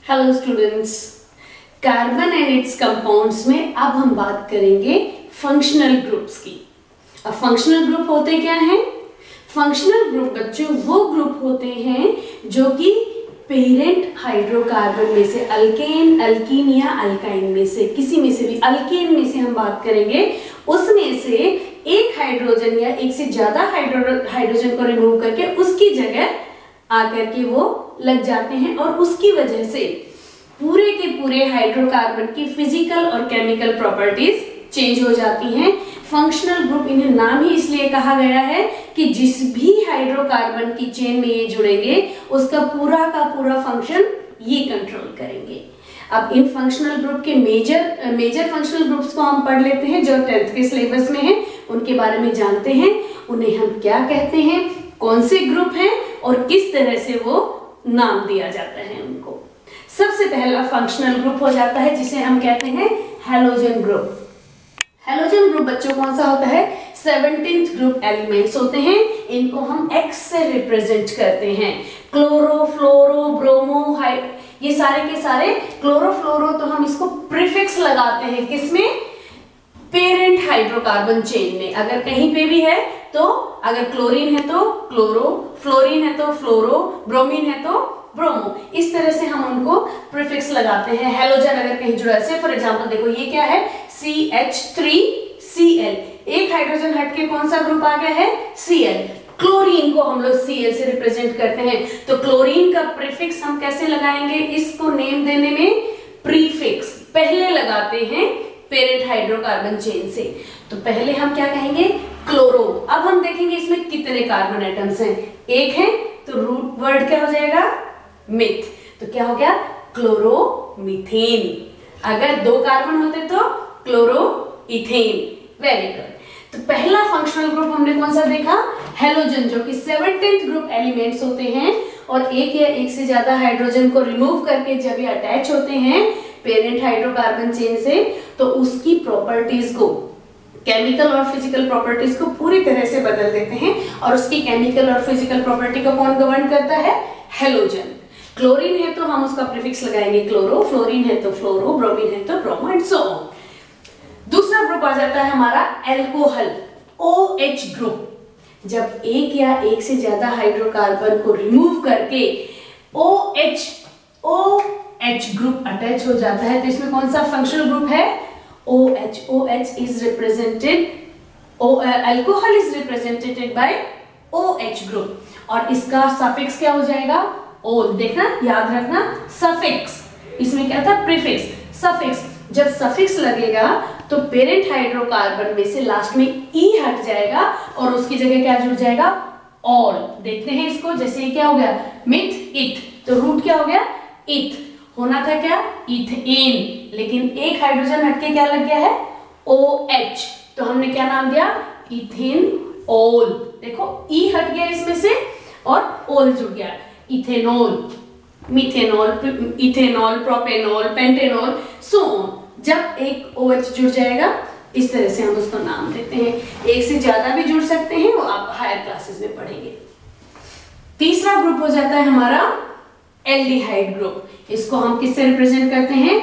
Hello students, carbon and its compounds में अब हम बात करेंगे फंक्शनल ग्रुप्स की। अब फंक्शनल ग्रुप होते क्या हैं? फंक्शनल ग्रुप बच्चों वो ग्रुप होते हैं जो कि पेरेंट हाइड्रोकार्बन में से अल्केन, अल्कीन या अल्काइन में से किसी में से भी, अल्केन में से हम बात करेंगे, उसमें से एक हाइड्रोजन या एक से ज्यादा हाइड्रोजन को रिमूव करके उसकी जगह आकर के वो लग जाते हैं और उसकी वजह से पूरे के पूरे हाइड्रोकार्बन की फिजिकल और केमिकल प्रॉपर्टीज चेंज हो जाती हैं। फंक्शनल ग्रुप इन्हें नाम ही इसलिए कहा गया है कि जिस भी हाइड्रोकार्बन की चेन में ये जुड़ेंगे उसका पूरा का पूरा फंक्शन ये कंट्रोल करेंगे। अब इन फंक्शनल ग्रुप के मेजर फंक्शनल ग्रुप्स को हम पढ़ लेते हैं जो 10th के सिलेबस में है, उनके बारे में जानते हैं। उन्हें हम क्या कहते हैं, कौन से ग्रुप हैं और किस तरह से वो नाम दिया जाता है उनको। सबसे पहला फंक्शनल ग्रुप हो जाता है जिसे हम कहते हैं हैलोजन ग्रुप। हैलोजन ग्रुप बच्चों कौन सा होता है? 17th ग्रुप एलिमेंट्स होते हैं। इनको हम एक्स से रिप्रेजेंट करते हैं। क्लोरो, फ्लोरो, ब्रोमो, ये सारे के सारे क्लोरो फ्लोरो, तो हम इसको प्रीफिक्स लगाते हैं किसमें? पेरेंट हाइड्रोकार्बन चेन में। अगर कहीं पे भी है तो अगर क्लोरीन है तो क्लोरो, फ्लोरीन है तो फ्लोरो, ब्रोमीन है तो ब्रोमो, इस तरह से हम उनको प्रीफिक्स लगाते हैं। हैलोजन अगर कहीं जुड़ा है, फॉर एग्जांपल देखो ये क्या है? CH3Cl, एक हाइड्रोजन हट के कौन सा ग्रुप आ गया है? Cl। क्लोरीन को हम लोग Cl से रिप्रेजेंट करते हैं, तो क्लोरीन का प्रीफिक्स हम कैसे लगाएंगे? इसको नेम देने में प्रीफिक्स पहले लगाते हैं पेरेंट हाइड्रोकार्बन चेन से। तो पहले हम क्या कहेंगे? क्लोरो। अब हम देखेंगे इसमें कितने कार्बन एटम्स हैं। एक है तो रूट वर्ड क्या हो जाएगा? मिथ। तो क्या हो गया? क्लोरोमीथेन। अगर दो कार्बन होते तो क्लोरोइथेन। Very good. तो पहला फंक्शनल ग्रुप हमने कौन सा देखा? हैलोजन, जो कि 17th ग्रुप एलिमेंट्स होते हैं और एक या एक से ज्यादा हाइड्रोजन को रिमूव करके जब ये अटैच होते हैं पेरेंट हाइड्रोकार्बन चेन से, तो उसकी प्रॉपर्टीज को, केमिकल और फिजिकल प्रॉपर्टीज को पूरी तरह से बदल देते हैं। और उसकी केमिकल और फिजिकल प्रॉपर्टी को कौन गवर्न करता है? हैलोजन। क्लोरीन है तो हम उसका प्रीफिक्स लगाएंगे क्लोरो, फ्लोरीन है तो फ्लोरो, ब्रोमीन है तो ब्रोमो एंड सो ऑन। दूसरा ग्रुप आ जाता है हमारा एल्कोहल, OH ग्रुप। जब एक या एक से ज्यादा हाइड्रोकार्बन को रिमूव करके OH ग्रुप अटैच हो जाता है, तो इसमें कौन सा फंक्शनल ग्रुप है? OH। OH is represented, alcohol is represented by OH group और इसका सफिक्स क्या हो जाएगा? ओल। देखना, याद रखना, सफिक्स। इसमें क्या था? Prefix, suffix. जब सफिक्स लगेगा तो पेरेंट हाइड्रोकार्बन में से लास्ट में ई हट जाएगा और उसकी जगह क्या जुड़ जाएगा? ऑल। देखते हैं इसको, जैसे ये क्या हो गया? मिथ, इथ, तो रूट क्या हो गया? इथ। होना था क्या? इथेन, लेकिन एक हाइड्रोजन हटके क्या लग गया है? OH, तो हमने क्या नाम दिया? इथेनॉल। देखो ई हट गया इसमें से और ओल जुड़ गया। Ethanol, methanol, ethanol, propanol, pentanol, so on. जब एक OH जुड़ जाएगा इस तरह से हम उसको नाम देते हैं। एक से ज्यादा भी जुड़ सकते हैं, वो आप हायर क्लासेस में पढ़ेंगे। तीसरा ग्रुप हो जाता है हमारा एल्डिहाइड ग्रुप। इसको हम किससे रिप्रेजेंट करते हैं?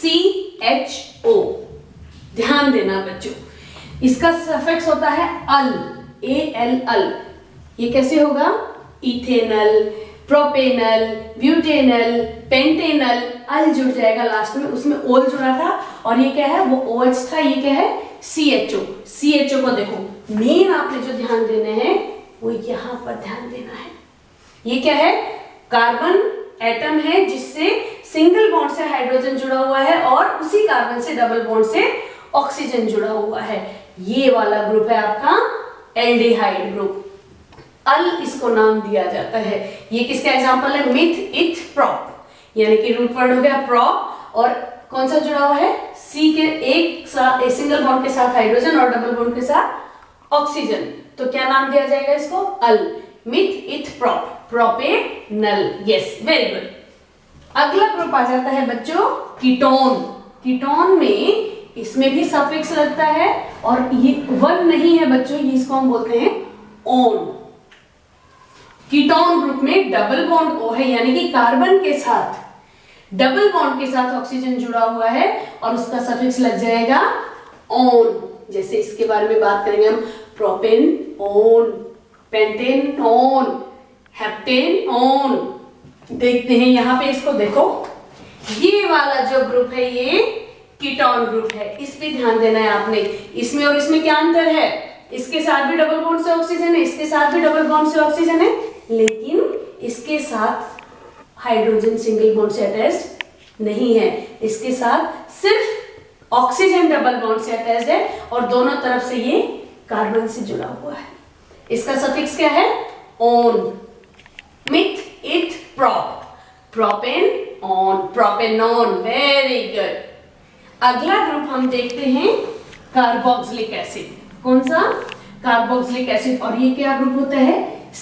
CHO। ध्यान देना बच्चों, इसका सफिक्स होता है अल, AL। ये कैसे होगा? Ethanal, propanal, butanal, pentanal, al जुड़ जाएगा लास्ट में, उसमें ओल जुड़ा था और ये क्या है? वो OH था। ये क्या है? CHO। CHO को देखो, मेन आपने जो ध्यान देना है वो यहां पर ध्यान देना है। ये क्या है? कार्बन एटम है जिससे सिंगल बॉन्ड से हाइड्रोजन जुड़ा हुआ है और उसी कार्बन से डबल बॉन्ड से ऑक्सीजन जुड़ा हुआ है। ये वाला ग्रुप है आपका एल्डिहाइड ग्रुप। अल इसको नाम दिया जाता है। ये किसका एग्जांपल है? मिथ, इथ, प्रोप, यानी कि रूट वर्ड हो गया प्रोप और कौन सा जुड़ा हुआ है? सी के एक सिंगल बॉन्ड के साथ हाइड्रोजन और डबल बॉन्ड के साथ ऑक्सीजन, तो क्या नाम दिया जाएगा इसको? Al. Meth, eth, prop, propanal. Yes, very good. अगला ग्रुप आ जाता है बच्चों कीटोन। कीटोन में इसमें भी सफिक्स लगता है और ये वन नहीं है बच्चों, ये इसको हम बोलते हैं ओन। कीटोन ग्रुप में डबल बॉन्ड O है, यानी कि कार्बन के साथ डबल बॉन्ड के साथ ऑक्सीजन जुड़ा हुआ है और उसका सफिक्स लग जाएगा ऑन। जैसे इसके बारे में बात करेंगे हम, propanone, pentanone, heptanone. देखते हैं यहाँ पे, इसको देखो, ये वाला जो ग्रुप है ये कीटोन ग्रुप है, इस पे ध्यान देना है आपने। इसमें और इसमें क्या अंतर है? इसके साथ भी डबल बॉन्ड से ऑक्सीजन है, इसके साथ भी डबल बॉन्ड से ऑक्सीजन है, लेकिन इसके साथ हाइड्रोजन सिंगल बॉन्ड से अटैच्ड नहीं है। इसके साथ सिर्फ ऑक्सीजन डबल बॉन्ड से अटैच्ड है और दोनों तरफ से ये कार्बन से जुड़ा हुआ है। इसका सफिक्स क्या है? One. Meth, eth, prop, propanone, propanone. Very good. अगला ग्रुप हम देखते हैं कार्बोक्सिलिक एसिड। कौन सा? Carboxylic acid. और ये क्या ग्रुप होता है?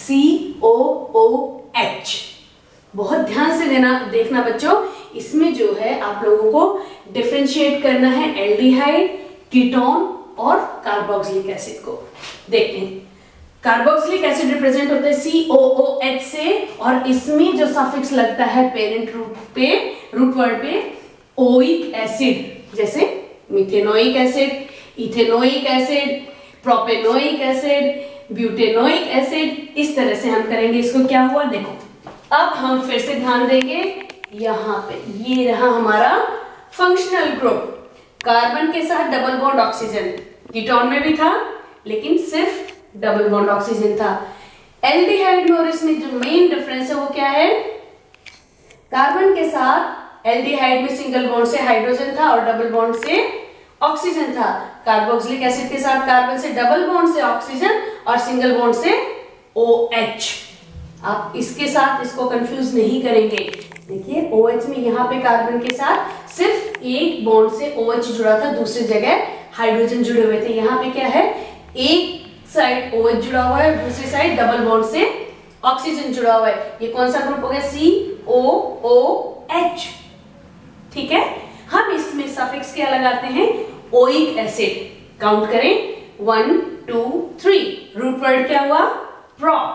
COOH। बहुत ध्यान से देखना बच्चों, इसमें जो है आप लोगों को डिफरेंशिएट करना है एल्डिहाइड, कीटोन और कार्बोक्सिलिक एसिड को। देखते हैं, कार्बोक्सिलिक एसिड रिप्रेजेंट होता है COOH से और इसमें जो सफिक्स लगता है पेरेंट रूट वर्ड पे ओइक एसिड, जैसे methanoic acid, ethanoic acid, propanoic acid, butanoic acid. इस तरह से हम करेंगे। इसको क्या हुआ देखो, अब हम फिर से ध्यान देंगे यहाँ पे, ये रहा हमारा फंक्शनल ग्रुप। कार्बन के साथ डबल बॉन्ड ऑक्सीजन, कीटोन में भी था लेकिन सिर्फ डबल बॉन्ड ऑक्सीजन था। एल्डिहाइड में और इसमें जो मेन डिफरेंस है वो क्या है? कार्बन के साथ एल्डिहाइड में सिंगल बॉन्ड से हाइड्रोजन था और डबल बॉन्ड से ऑक्सीजन था। कार्बोक्सिलिक एसिड के साथ कार्बन से डबल बॉन्ड से ऑक्सीजन और सिंगल बॉन्ड से OH। आप इसके साथ इसको कंफ्यूज नहीं करेंगे। देखिए OH में यहाँ पे कार्बन के साथ सिर्फ एक बॉन्ड से OH जुड़ा था, दूसरी जगह हाइड्रोजन जुड़े हुए थे। यहाँ पे क्या है? एक साइड OH जुड़ा हुआ है, दूसरी साइड डबल बॉन्ड से ऑक्सीजन जुड़ा हुआ है। ये कौन सा ग्रुप हो गया? COOH। ठीक है। हम इसमें सफिक्स क्या लगाते हैं? Oic acid. काउंट करें, 1 2 3। रूट वर्ड क्या हुआ? Prop,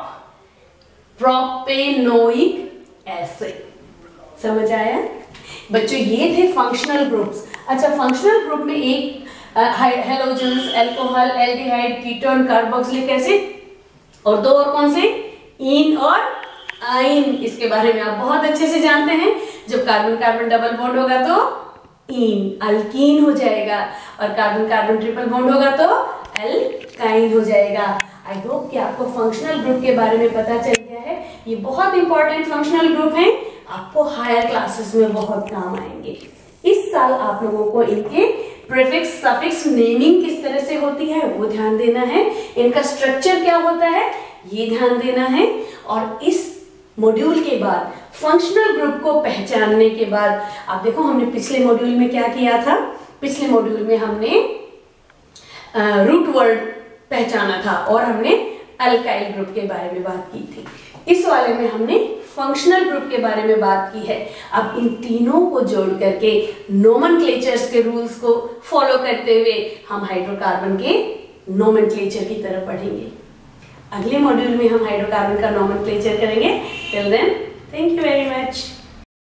propanoic acid. समझ आया बच्चों? ये थे फंक्शनल ग्रुप्स। अच्छा, फंक्शनल ग्रुप में एक halogens, alcohol, aldehyde, ketone, carboxylic acid और दो और कौन से? इन और आइन। इसके बारे में आप बहुत अच्छे से जानते हैं। जब कार्बन कार्बन डबल बॉन्ड होगा तो इन, अल्कीन हो जाएगा, और कार्बन कार्बन ट्रिपल बॉन्ड होगा तो एल्काइन हो जाएगा। आई होप कि आपको फंक्शनल ग्रुप के बारे में पता चल गया है। ये बहुत इंपॉर्टेंट फंक्शनल ग्रुप है, आपको हायर क्लासेस में बहुत काम आएंगे। इस साल आप लोगों को इनके प्रीफिक्स, सफिक्स, नेमिंग किस तरह से होती है वो ध्यान देना है। इनका स्ट्रक्चर क्या होता है ये ध्यान देना है। और इस मॉड्यूल के बाद फंक्शनल ग्रुप को पहचानने के बाद, आप देखो हमने पिछले मॉड्यूल में क्या किया था? पिछले मॉड्यूल में हमने रूट वर्ड पहचाना था और हमने अल्काइल ग्रुप के बारे में बात की थी। इस वाले में हमने फंक्शनल ग्रुप के बारे में बात की है। अब इन तीनों को जोड़ करके नोमेनक्लेचर्स के रूल्स को फॉलो करते हुए हम हाइड्रोकार्बन के नोमेनक्लेचर की तरफ बढ़ेंगे। अगले मॉड्यूल में हम हाइड्रोकार्बन का नोमेनक्लेचर करेंगे। Till then, thank you very much.